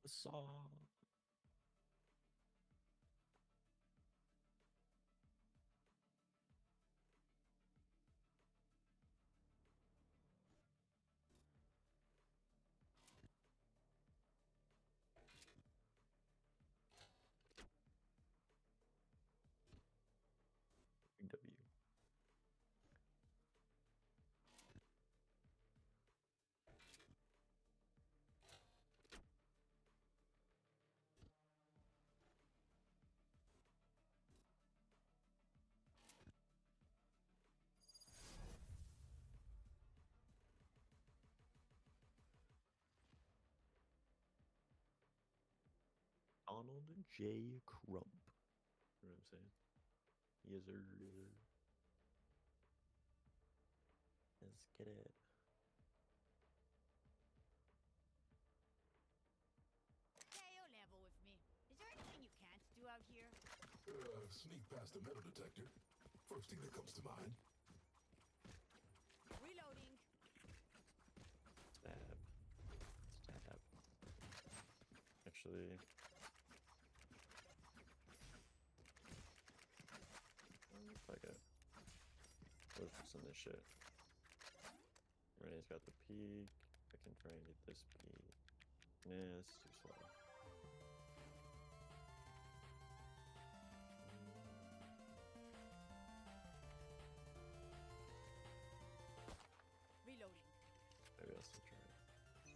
Saw. W. Donald J. Crump. You know what I'm saying? Yes, sir. Yes, sir. Let's get it. KO level with me. Is there anything you can't do out here? Sneak past the metal detector. First thing that comes to mind. Reloading. Stab. Stab. Actually. Fuck it. Let's just send this shit. Renee's got the peak. I can try and get this peak. Nah, it's too slow. Reloading. Maybe I'll still try it.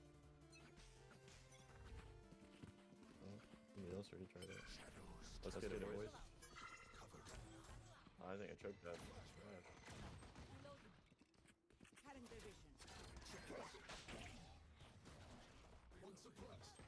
Oh, somebody else already tried it. Let's get it, boys. Oh, I think I choked that. Reloading. Cutting their vision. One suppressed.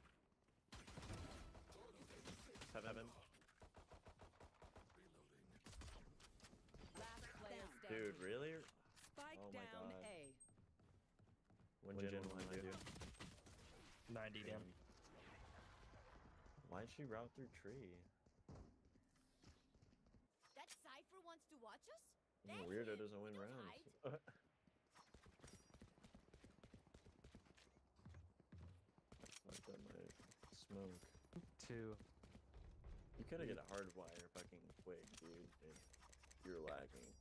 Heaven. Reloading. Last player standing. Dude, really? Spike Oh my down God. A. When Jin will I do? 90 damn. Why'd she route through tree? That Cypher wants to watch us? Yeah, Let weirdo him. doesn't win We don't rounds. hide. Fucked up my smoke. 2. You could have get a hardwire fucking quick, dude. You're lagging.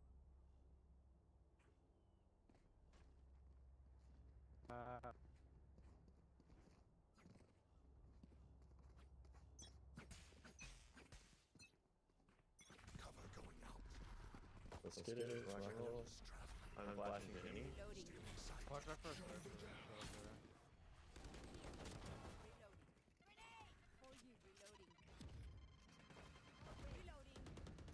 Cover going out. Let's get it. Rock and roll. I'm flashing the enemy. Reloading. Watch my first. Reloading. Grenade! For you, reloading. Reloading.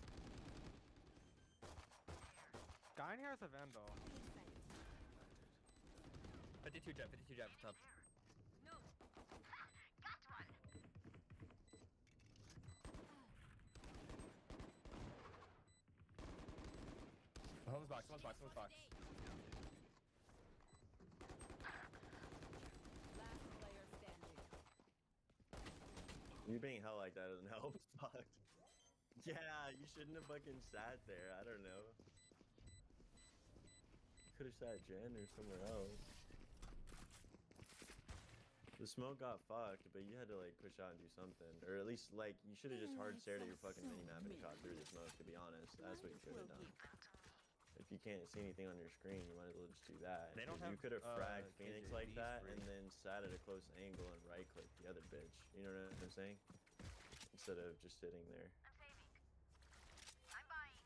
Guy in here has a Vandal. 52 jet top. No. Got one. Someone's box. Last player standing. You being held like that doesn't help. Fuck. Yeah, you shouldn't have fucking sat there. I don't know. Could have sat Jen or somewhere else. The smoke got fucked, but you had to like push out and do something, or at least like you should have just hard stared at your fucking minimap and shot through the smoke. To be honest, that's what you should have done. If you can't see anything on your screen, you might as well just do that. They don't You have, could have fragged Phoenix like KJVs that free. and then sat at a close angle and right click the other bitch. You know what I'm saying? Instead of just sitting there. I'm saving. I'm buying.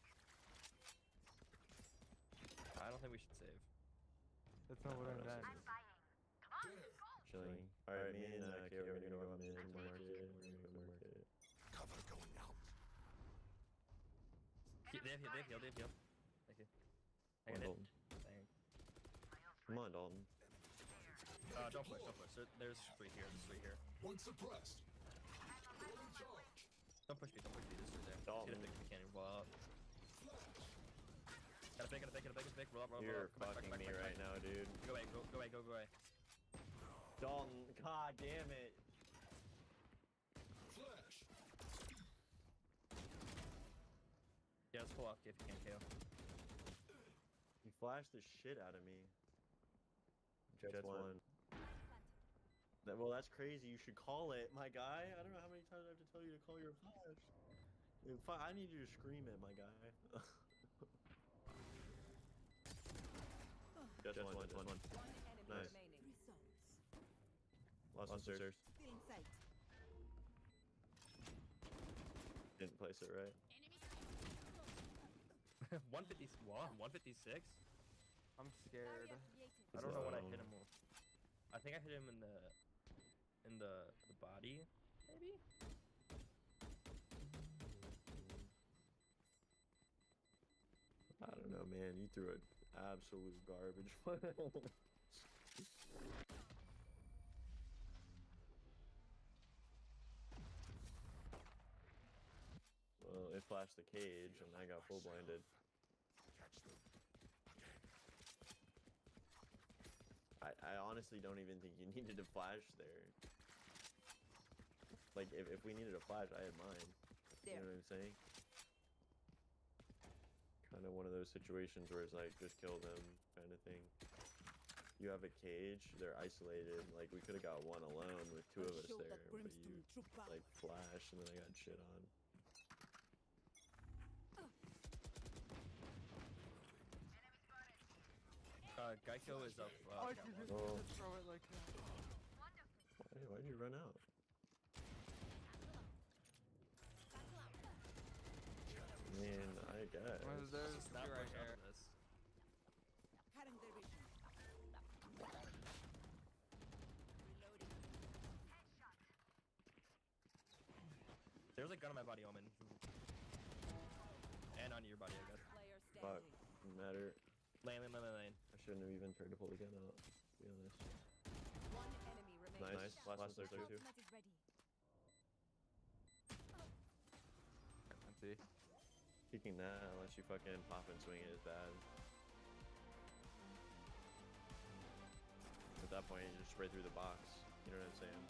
I don't think we should save. That's not what I'm That's- done. Buying. Come on, There. go. Chilling. Alright, me and Kay, we're gonna go up mid to market. We're gonna go market. Cover going out. They have healed. Thank you. Come on, Dalton. Thank Come on, Dalton. Don't push. There's 3 here. One suppressed. Throwing charge. Don't push me. This is there. Dalton. Get a big cannon. Roll out. Got a big. Roll up. You're Come back, fucking me right now, dude. Go away. Dalton, god damn it. Flash. Yeah, let's pull off if you can, KO. You flashed the shit out of me. Jets one. Well, that's crazy. You should call it, my guy. I don't know how many times I have to tell you to call your flash. I need you to scream it, my guy. Just one. One enemy Nice. remaining. Lost some stairs. Still in sight. Didn't place it right. Enemy 156. I'm scared. I don't know what I So- hit him with. I think I hit him in the body, maybe. I don't know, man. You threw an absolute garbage one. Well, it flashed the cage, and I got full blinded. I honestly don't even think you needed a flash there. Like, if we needed a flash, I had mine. You know what I'm saying? Kind of one of those situations where it's like, just kill them, kind of thing. You have a cage, they're isolated. Like, we could have got one alone with two of us there, but you, like, flash, and then I got shit on. Geico is up. Why'd you just Oh. throw it like that? Why'd you run out? I mean, I guess. There's Just two not right much out here. of this. Cutting their vision. Reloading. There's a gun on my body, Omen. And on your body, I guess. Player Fuck. standing. Doesn't matter. Lane. I shouldn't have even tried to pull the gun out, to be honest. One enemy remaining. Nice. Last there too. Ultimate is ready. Let's see. Peeking that, unless you fucking pop and swing it, is bad. At that point, you just spray through the box. You know what I'm saying?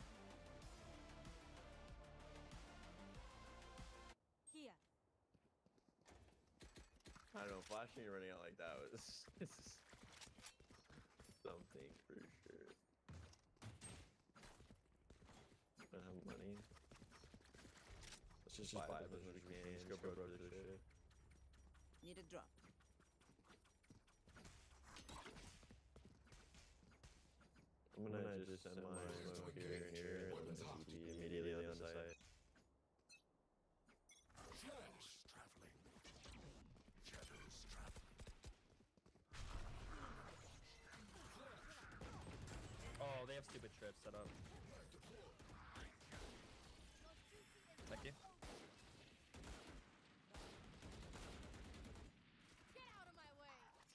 Here. I don't know, flashing and running out like that was something for sure. I don't have money. Let's just buy as much as we can. Let's go bro this shit. Need a drop. I'm gonna just send my smoke here and here, and then TP immediately on the site. Flash traveling. Shadows traveling. Oh, they have stupid trips set up. Thank you. Get out of my way.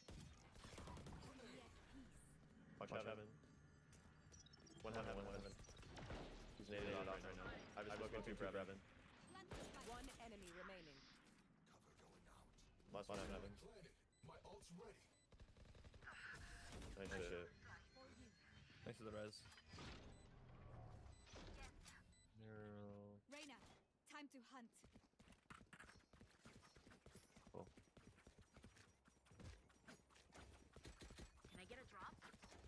Watch heaven. One heaven. He's naded off right now. I have spoken to for heaven. Plant the spike. One enemy remaining. Cover going out. Last one heaven. Planted. My ult's ready. Nice shit. Thanks for the res. Neural. Reyna, time to hunt. Cool. Can I get a drop?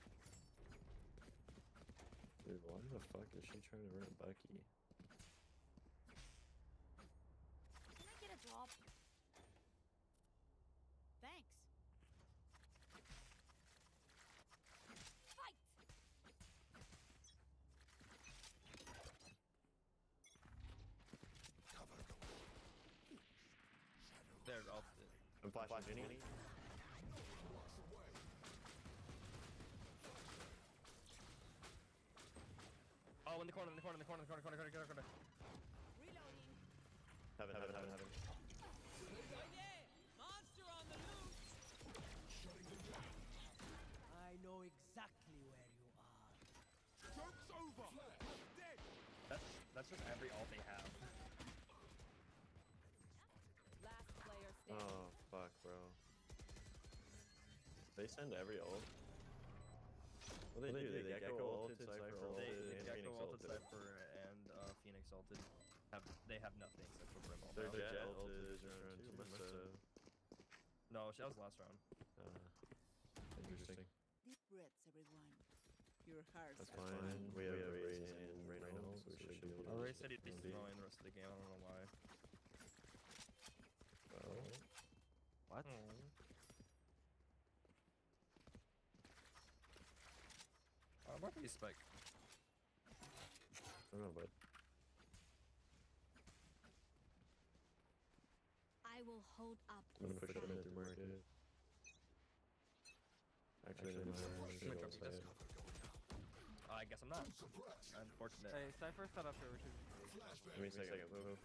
Dude, why the fuck is she trying to run Bucky? Can I get a drop? Thanks. Fight! Cover going. They're off it. I'm flashing Jenny. Walks away. Oh, in the corner. Reloading. Heaven. Monster on the loose! I know exactly where you are. Joke's over. Flash. Dead. That's just every ult they have. Last player standing. Oh, fuck, bro. They send every ult. What do they do? They Gecko ulted, Cypher ulted, and Gecko Phoenix ulted, ulted. Cypher, and Phoenix ulted. They have nothing except for Brim ult. Their now. Jet ulted is round 2, must have. No, that was last round. Interesting. Deep breaths, everyone. Your hearts That's are fine. We have a Corey said he'd be Maybe. throwing the rest of the game. I don't know why. Oh. What? Why do you spike? I don't know, bud. I will hold up I'm gonna the push it fight. into market. Actually, no, Should we this? I guess I'm not. Suppressed. Unfortunate. Hey, Cypher set up here. We should. Flashbang. Give me a second. Move.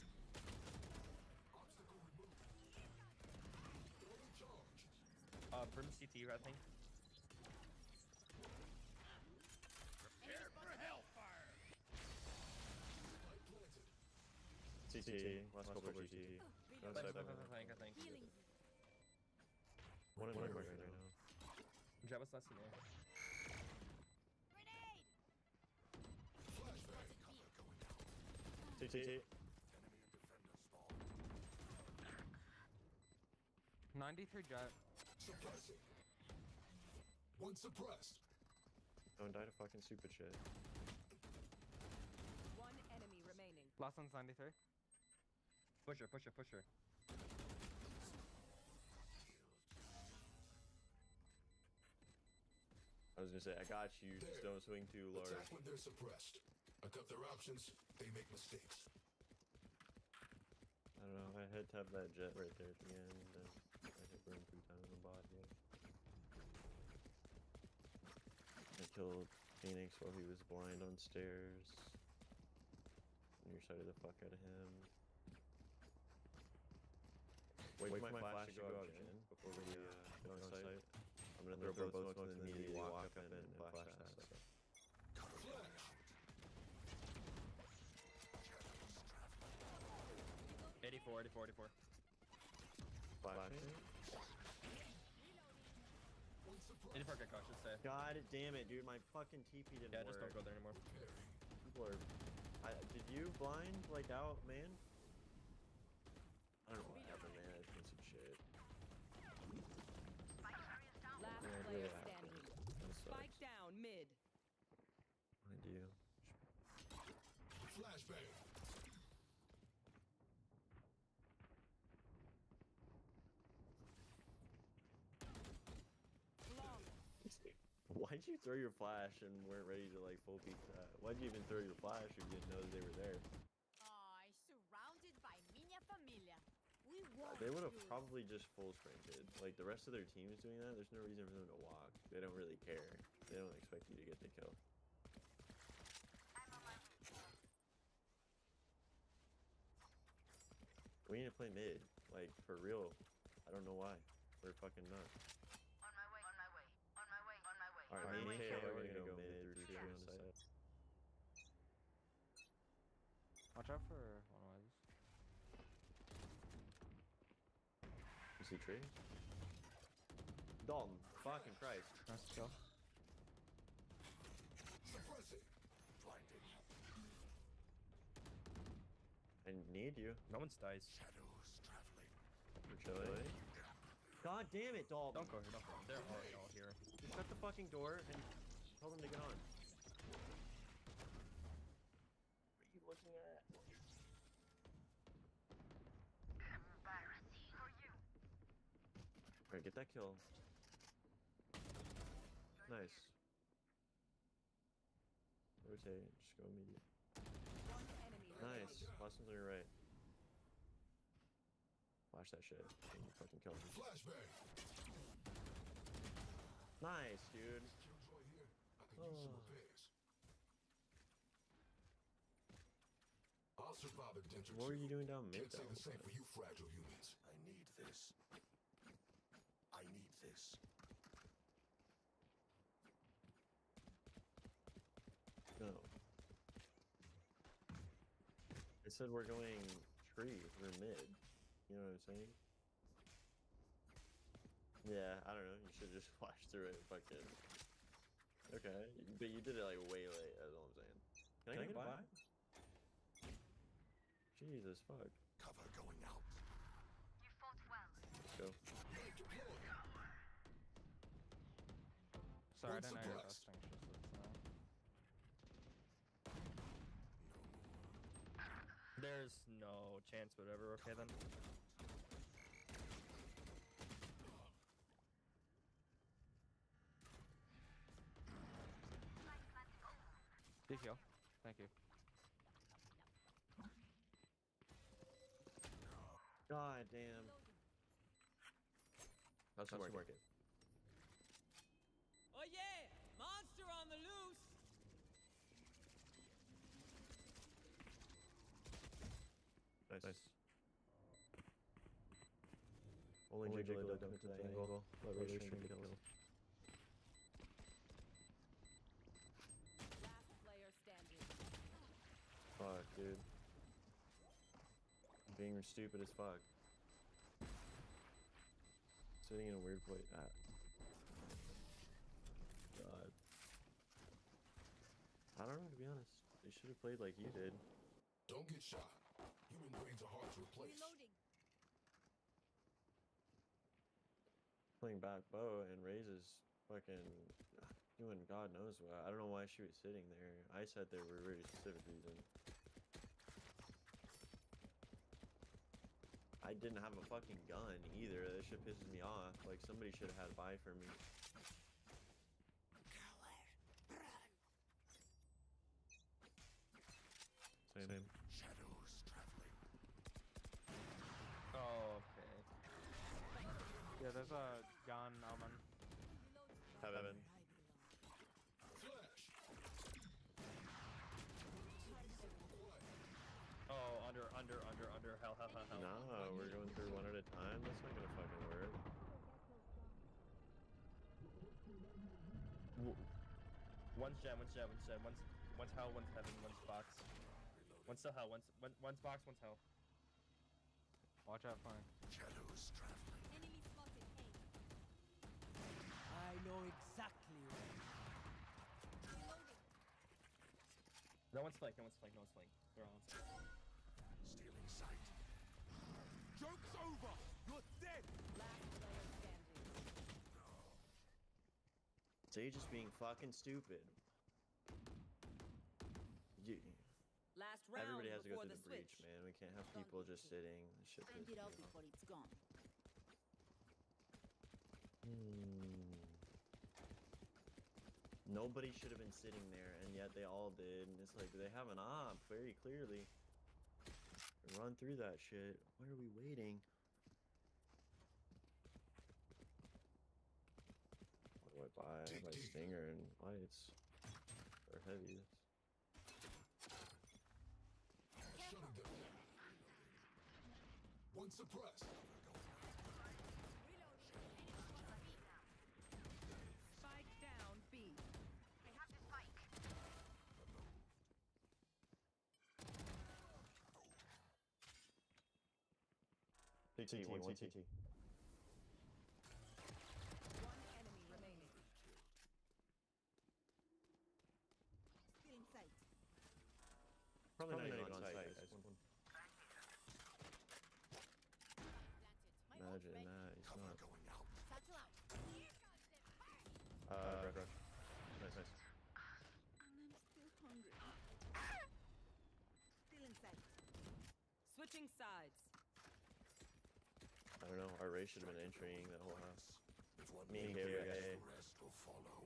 Obstacle removed. Throwing charge. Brim CT, I think. Light planted. CT. Last couple CT. Go I inside, think. bud. Healing. One in market right now. Jab us last in there. Grenade! Flashbang. Cover going out. CT. Enemy and defender spawn. 93 jet. Suppressing. One suppressed. Don't die to fucking stupid shit. One enemy remaining. Last one's 93. Push her. I was gonna say, I got you. Just don't swing too large. Attack when they're suppressed. I cut their options. They make mistakes. I don't know. I head tap that jet right there at the end, and I hit Brim 3 times in the body. I killed Phoenix while he was blind on stairs. Nearsighted the fuck out of him. Wait for my flash to go up, Jen, before we get on site. I'm gonna throw both smokes and then immediately walk up and flash that. So. Flash. 84. Flashing. One suppressed. 84 get caught, should say. God damn it, dude. My fucking TP didn't Yeah, work. just don't go there anymore. People are... did you blind, like, out, man? I don't know what happened, man. I think some shit. Last Yeah, player yeah. standing. That Spike sucks. down mid. I do. Flashbang. Why'd you throw your flash and weren't ready to, like, full peek that? Why'd you even throw your flash if you didn't know that they were there? I surrounded by minha familia. We won't They would have lose. probably just full sprinted. Like, the rest of their team is doing that. There's no reason for them to walk. They don't really care. They don't expect you to get the kill. We need to play mid. Like, for real. I don't know why. We're fucking nuts. Alright, me and KO are gonna go mid through shooting on the side. Watch out for one of these. You see trees? Dalton, fucking Christ. Nice kill. Suppressing. Blinding. I need you. No one's dice. Shadows traveling. We're chilling. God damn it, Dalton. Don't go here. They're already all here. Just shut the fucking door and tell them to get on. What are you looking at? Alright, get that kill. Nice. Rotate, just go immediate. One enemy Nice. remaining. Last one's on your right. Flash that shit. And you fucking kill him. Flashbang. Nice, dude. Killjoy here. I could use some repairs. I'll survive a dent or What were two. you doing down mid Can't say though? the same for you fragile humans. I need this. I need this. No. It said we're going tree. We're mid. You know what I'm saying? Yeah, I don't know. You should just flash through it. Fucking. Okay, but you did it like way late. That's all I'm saying. Can I get by? Jesus fuck. Cover going out. Let's go. Sorry, I One didn't know you were suppressed. busting. Just so it's, There's no chance, whatever. Okay then. Big heal. Thank you. God damn. How's it working? Oh yeah! Monster on the loose! Nice. Only jiggle it into the angle. Let Ray string get killed. Last player standing. Fuck, dude. Being stupid as fuck. Sitting in a weird place. Ah. God. I don't know, to be honest. They should have played like you did. Don't get shot. Human brains are hard to replace. Reloading. Playing back bow and Raze is fucking doing God knows what. I don't know why she was sitting there. I sat there for a very specific reason. I didn't have a fucking gun either. That shit pisses me off. Like, somebody should have had a buy for me. Same. Shadows traveling. Oh, okay. Yeah, there's a gun, Alman. Heaven. Flash. Oh, under. Hell. Nah, we're going through one at a time. That's not gonna fucking work. One's gen, one's hell, one's heaven, one's box. One's still hell, one's box, one's hell. Watch out, fine. Shadows traveling. Enemy spotted. I know exactly where. Reloading. No one's flank. They're all on site. Stealing sight. Joke's over! You're dead! Last player standing. Sage just being fucking stupid. Last round Everybody has to go before through the the breach, switch. man. We can't have people just sitting. This shit Find pisses it me out off. before it's gone. Nobody should have been sitting there, and yet they all did. And it's like, they have an op very clearly. Run through that shit. Why are we waiting? What do I buy? I buy Stinger and lights. Or heavies. Shutting them down. One suppressed. Spike down B. CT, one CT. One enemy remaining. Still in sight. Probably not even on Planted. site, guys. My Imagine ult's ready. that. He's Cover not. going out. Satchel out. Here comes the fire. Rush. Nice. I'm still hungry. Still in sight. Switching sides. I don't know. Our race should have been entering that whole house. If one Me and makes Gary, it, yeah. the rest will follow.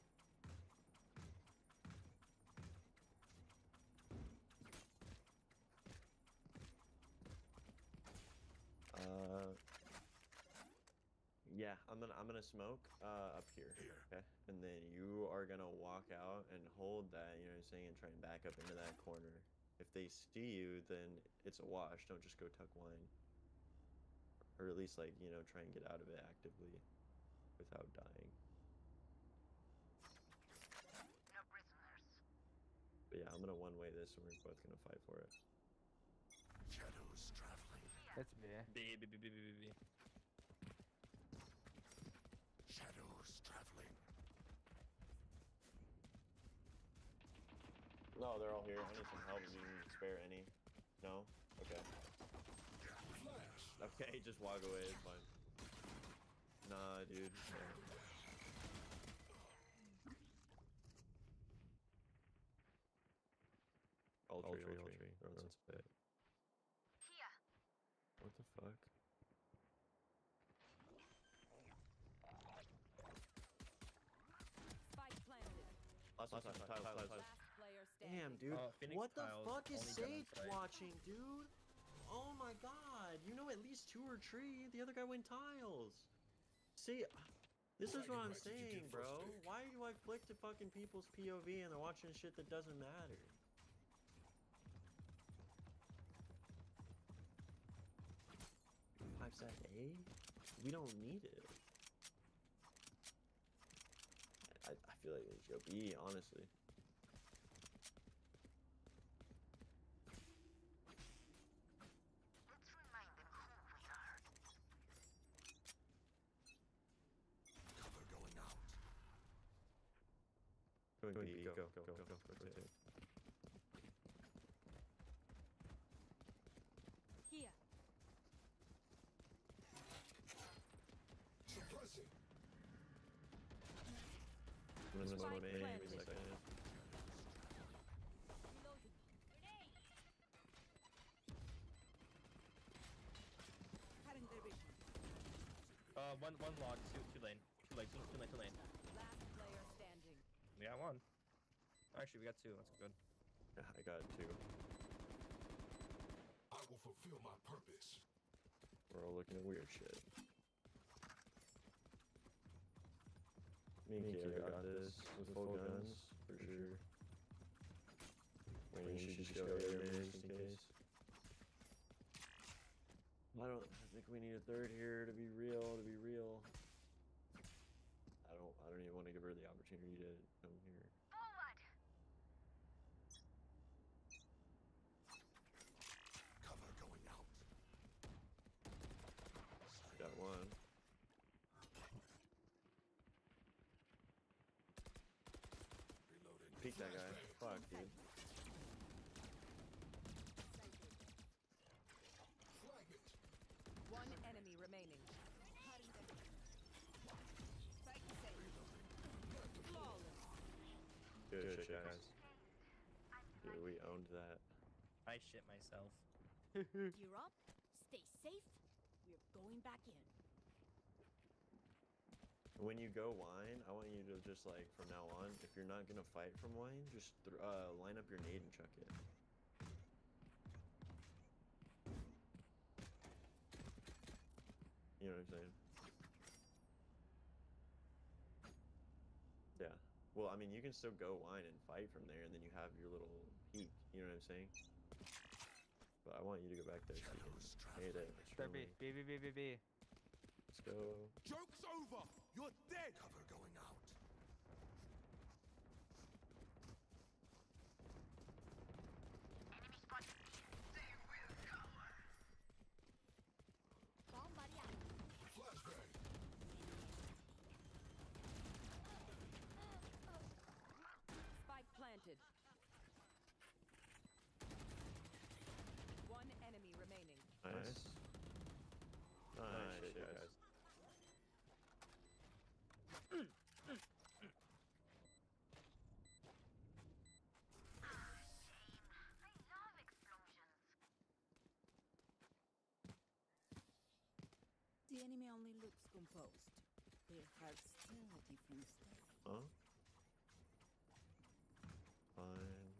Yeah, I'm gonna smoke up here. Okay, and then you are gonna walk out and hold that. You know what I'm saying, and try and back up into that corner. If they see you, then it's a wash. Don't just go tuck wine, or at least like try and get out of it actively, without dying. No prisoners. But yeah, I'm gonna one way this, and we're both gonna fight for it. Shadows traveling. It's B. B. Shadows traveling. No, they're all here. I need some help. If you can spare any. No? Okay. Flash. Okay, just walk away. It's fine. Nah, dude. All tree. Runs it. fuck? Spike planted. Tiles. Last player standing. Damn, dude. Phoenix What the tiles, fuck is only gun on Sage site. watching, dude? Oh my god. You know at least 2 are tree. The other guy went tiles. See, this is what I'm Bragging rights did you saying, get bro. first pick? Why do I flick to fucking people's POV and they're watching shit that doesn't matter? Five side A? We don't need it. I feel like they should go B, honestly. Cover going out. Going B, go. Rotate. Here. Suppressing. I'm gonna Spike maybe planted. second. Reloading. Grenade. Cutting their vision. One log, two lane. Two lane. Last player standing. We got one. Actually, we got two. That's good. Yeah, I got 2. I will fulfill my purpose. We're all looking at weird shit. Me and Kira got this with full guns, for sure. Wayne, you should just go there, man, just in case. I think we need a third here to be real, I don't even want to give her the opportunity to come here. Cover going out. Got one. Reloading. Peek that guy. Fuck, dude. Fragment. One enemy remaining. Cutting their vision. Spike safe. Flawless. Good shit, guys. Dude, we owned that. I shit myself. Gear up. Stay safe. We're going back in. When you go wine, I want you to just like from now on, if you're not gonna fight from wine, just line up your nade and chuck it. You know what I'm saying? Yeah. Well, I mean, you can still go wine and fight from there, and then you have your little peak. You know what I'm saying? But I want you to go back there so you can hit it. They're B. extremely. B. Let's go. Joke's over. You're dead. Cover going out. Bomb buddy out. Flashbang. Spike planted. One enemy remaining. Nice. Nice shit, guys. The enemy only looks composed. Their hearts still a different state. Huh? Fine.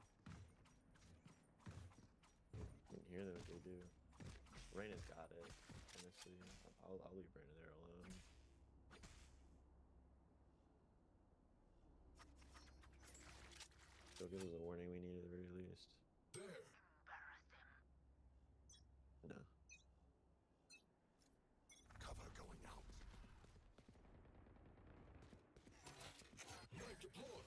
You can hear them if they do. Reyna's got it, honestly. I'll leave Reyna there alone. Still gives us a warning we need at the very least. There. No. Cover going out. Knife deployed.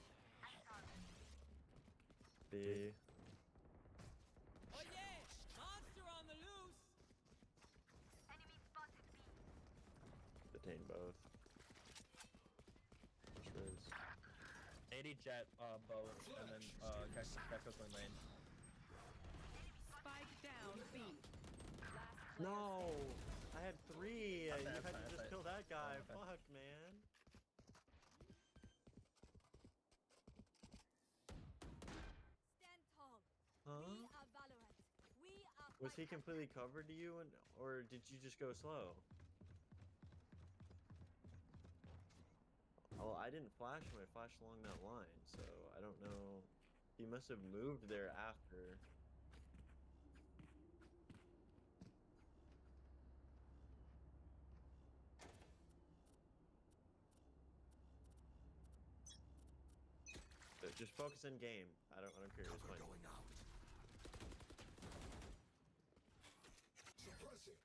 B. Oh yeah! Monster on the loose. Detain both. Shreds. 80 jet, bow, and then Cactus one lane. Spike down B. Last player No! I had 3! That's You fine, had to that's just fine. kill that guy. Okay. Fuck, man. Stand tall. Huh? We are Valorant. We are Was he completely covered to you, or did you just go slow? Oh, I didn't flash him. I flashed along that line, so I don't know. He must have moved there after. Just focus in game. I don't care. It's fine. Going out. Suppressing.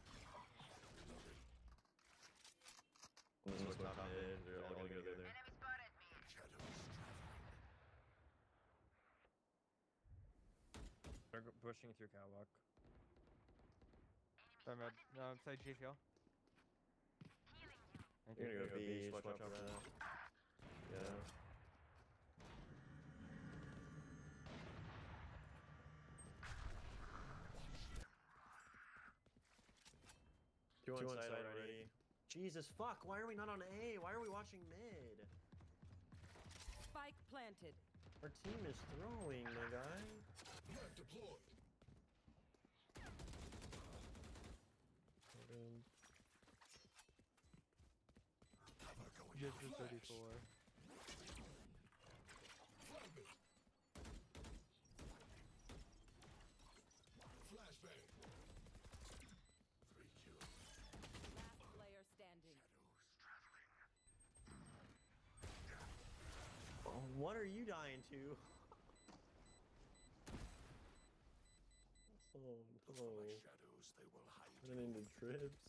This is top mid. They're all gonna go there. Enemy spotted me. Shadows traveling. They're pushing through catwalk. Sorry, man. Side G fuel. Thank You're you. gonna go B. Watch out for that. Yeah. Two on side already. Jesus fuck, why are we not on A? Why are we watching mid? Spike planted. Our team is throwing, my guy. Net deployed. Cover going Just out. the Flash. 34. Flag it. Flashbang. 3 kills. Last player standing. Oh, what are you dying to? Oh Look for my no. shadows, they will hide. Running into trips.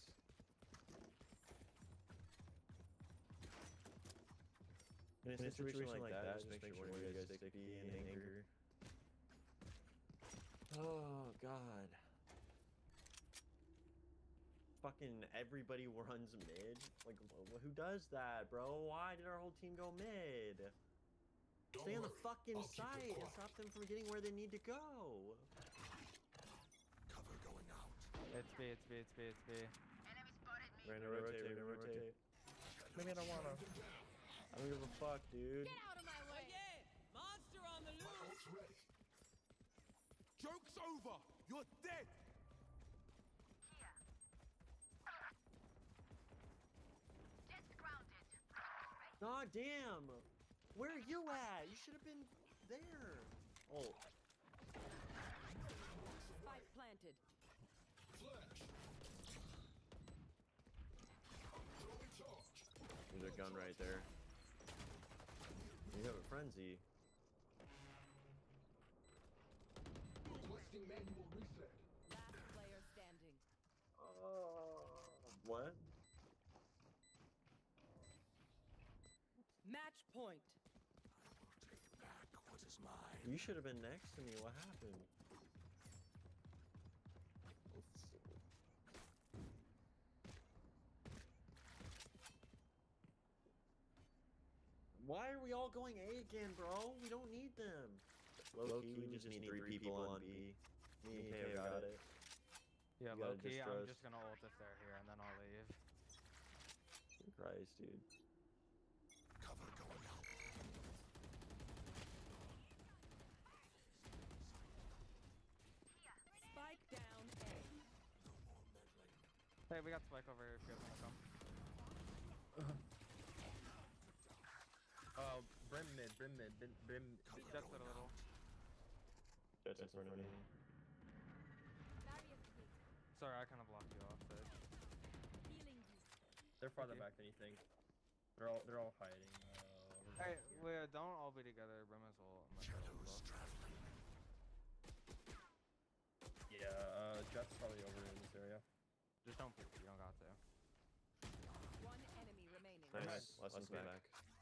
In a situation like that, just make sure one of you guys stick B and anchor. Oh god. Fucking everybody runs mid? Like, who does that, bro? Why did our whole team go mid? Don't Stay on the worry, fucking I'll keep it site and quiet. stop them from getting where they need to go. Cover going out. It's B, it's B, it's B, it's B. Enemy spotted me. We're gonna rotate, we're gonna rotate. Maybe I don't wanna. I don't give a fuck, dude. Get out of my Oh way. yeah! Monster on the My loose! ult's ready. Joke's over! You're dead! Just grounded. God damn! Where are you at? You should have been there. Oh, Spike planted. Flash. Throwing charge. there's a gun right there. You have a frenzy. Requesting manual reset. Last player standing. What? Match point. I will take back what is mine. You should have been next to me. What happened? Why are we all going A again, bro? We don't need them. Low key, we just need 3 people on B. Me and Kay got it. Yeah, You gotta low key, I'm distrust. just gonna ult if they're here and then I'll leave. Christ, dude. Cover going out. Spike down A. No more meddling. Hey, we got Spike over here if you guys wanna come. Brim mid, brim mid, brim. That's it a little. That's in front of me. Sorry, I kind of blocked you off, Sage. They're farther Okay. back than you think. They're all hiding. Hey, we don't all be together. Brim is ult. I'm gonna go Shadows as well. traveling. Yeah, Jet's probably over in this area. Just don't peek. You don't got to. One enemy remaining. Nice. Lessons back.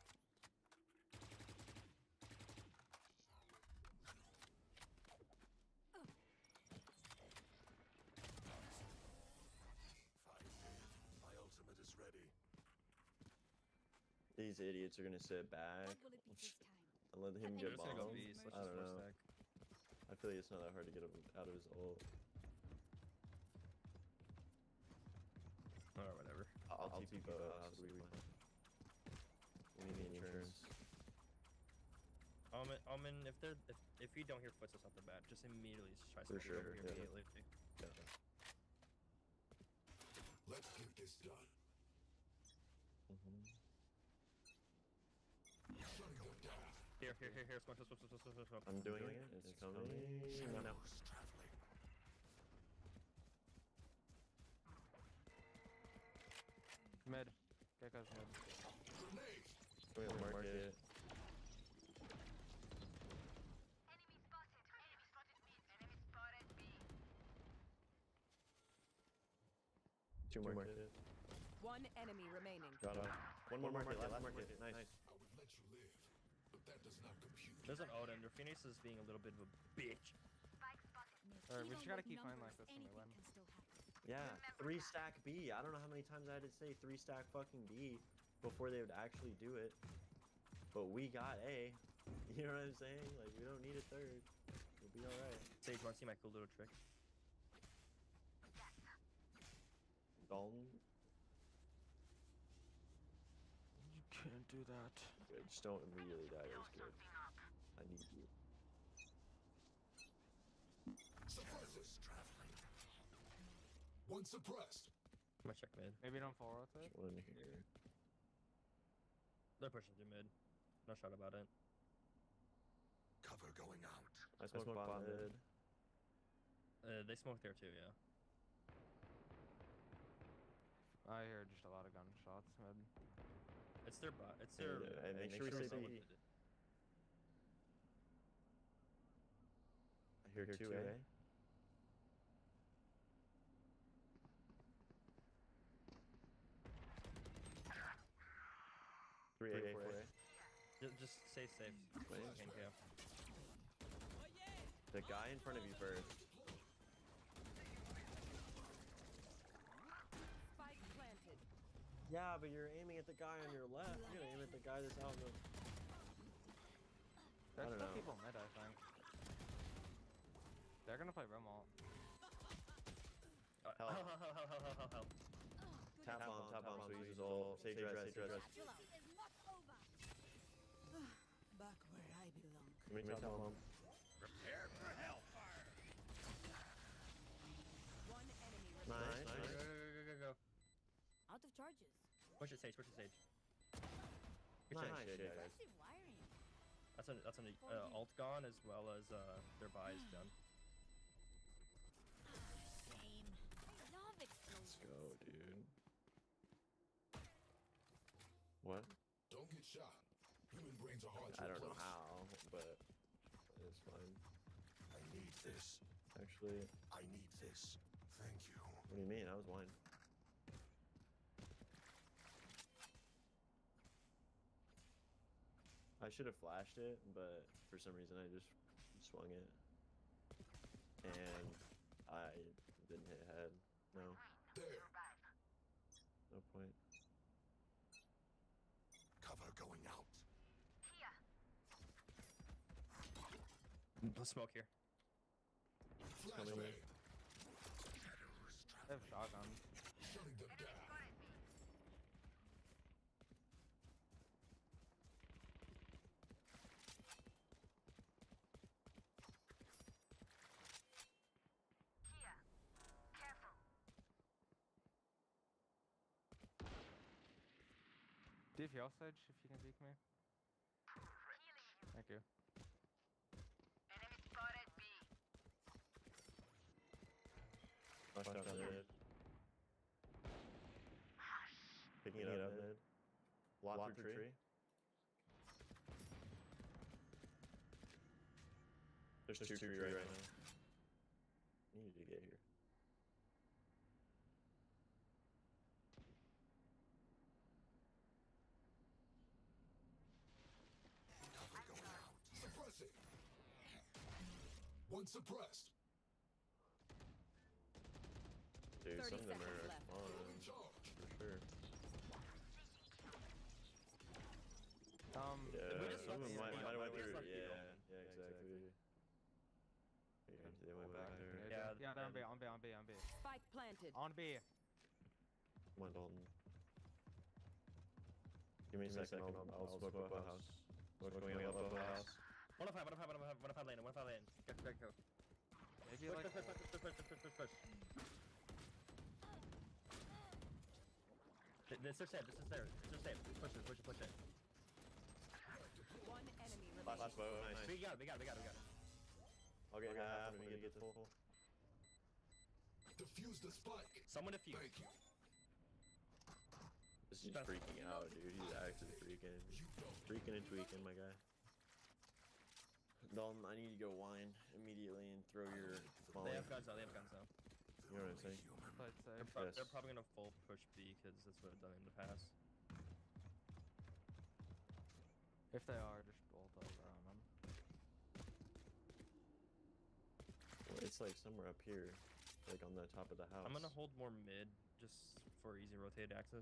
My ultimate is ready. These idiots are gonna sit back What will it be this time? and let him They're get They're just gonna go bombed. B. So let's I just don't force know. stack. I feel like it's not that hard to get him out of his ult. Or whatever. I'll TP both. House will be fine. We need the insurance. Omen, if you don't hear footsteps off the bat, just immediately just try For something sure, over here yeah. immediately. Let's get this done. Shutting them down. Here, smoke. I'm doing it. It's coming. No, no. Shadows traveling. Mid. Gecko's mid. Grenade. Wait, mark it. Two mark it. One enemy remaining. Got it. One more market. Last market. Nice. I would let you live, but that does not compute. There's an Odin. Your Phoenix is being a little bit of a bitch. Alright, we just gotta keep playing like this when we win. Yeah, 3 stack B. I don't know how many times I had to say 3 stack fucking B before they would actually do it. But we got A. You know what I'm saying? Like, we don't need a third. We'll be alright. Sage, wanna see my cool little trick? Dalton. You can't do that. Good. Just don't immediately die. It's good. I need you. Suppressors traveling. One suppressed. I'm gonna check mid. Maybe don't full rotate. One here. They're pushing through mid. No shot about it. Cover going out. I smoke bot mid. They smoke there too, yeah. I hear just a lot of gunshots mid. It's their bot. It's their. Yeah, and make sure we say someone B. did it. I hear 2A. Three A, 4A. Just stay safe. Wait. Thank you. Oh yeah! The guy in front of you first. Spike planted. Yeah, but you're aiming at the guy on your left. You're gonna aim at the guy that's out in the. There's don't still know. people mid, I think. They're gonna play Rimalt. Help. Help. Tap on, so he uses all. Sage res, sage res. Battle is not over. Back where I belong. Give me tap on. Prepare for hellfire. One enemy remaining. Nice, Go, nice. go. Out of charges. Push it, Sage. Push it, Sage. Good check. Nice, yeah, guys. Impressive wiring. That's an alt gone as well as their buy is done. Shame. I love Let's explosions. go, dude. What? Don't get shot. Human brains are hard to I don't know replace. how, but it's fine. I need this. Actually, I need this. Thank you. what do you mean? I was wine. I should have flashed it, but for some reason I just swung it. And I didn't hit head. No. There. No point. Cover going out. Let's smoke here. Flashbang. They have shotguns. Shutting them down. DFL Sage, if you can peek me. Thank you. Watch out mid. Picking it up mid. Lot through tree. There's two tree right now. You need to get here. Cover going out. Suppressing. One suppressed. Dude, 30 some of them seconds are left. fun, In charge. for sure. We Yeah, just some of left them the might field. have went We just through. left the Yeah, field. yeah, exactly. Yeah, they went back there. Yeah, they're on B, on B, on B, on B. Spike planted. On B. Come on, Dalton. Give me a second. I'll smoke up a house. Smoke going up a house. One of five lane. Go. Maybe Push, like. push. This is safe. Push it. One enemy Last remaining. bow, nice. We got it. I'll get half when we get to full. Defuse the spike. Someone defuse. Thank you. This is freaking out, dude. He's actually freaking. Freaking and tweaking, my guy. Dalton, I need to go wine immediately and throw your molly. They have guns though. You know what I'm saying? But They're, safe. they're probably gonna full push B because that's what I've done in the past. If they are, just bolt over on them. Well, it's like somewhere up here, like on the top of the house. I'm gonna hold more mid just for easy rotate access.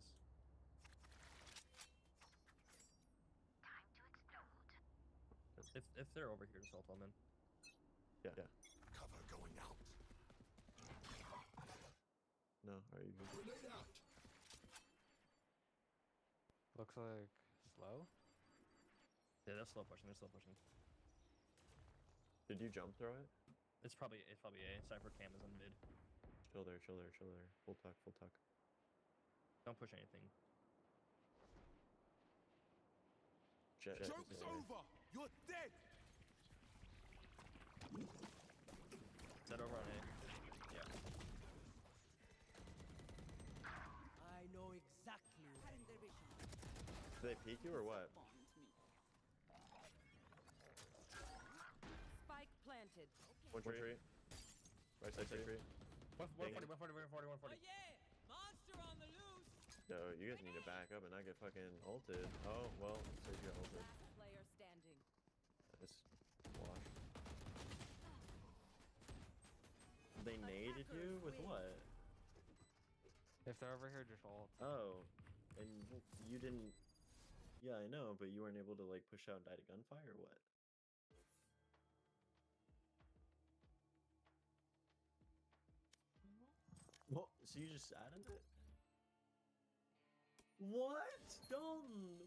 If they're over here, just ult on them. Yeah. Cover going out. No, are you good? Grenade out. Looks like slow. Yeah, they're slow pushing. Did you jump throw it? It's probably A. Cypher cam is on mid. Chill there. Full tuck. Don't push anything. Jet. Joke's over! You're dead! Set over on A. Yeah. I know exactly. Did they peek you or what? Spike planted. One tree. Right side tree. 140. Oh yeah! Monster on the loose! Yo, you guys need to back up and not get fucking ulted. Oh, well, so you got ulted. Last player standing. Nice. Wash. They naded you? With what? If they're over here, just ult. Oh. And you didn't... Yeah, I know, but you weren't able to, like, push out and die to gunfire or what? What? So you just sat in it? What? Dalton!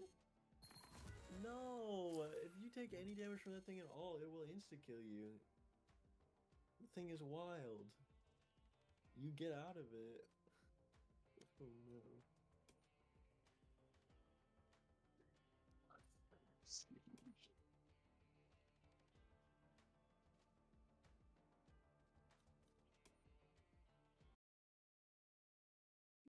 No! If you take any damage from that thing at all, it will insta-kill you. The thing is wild. You get out of it. Oh no.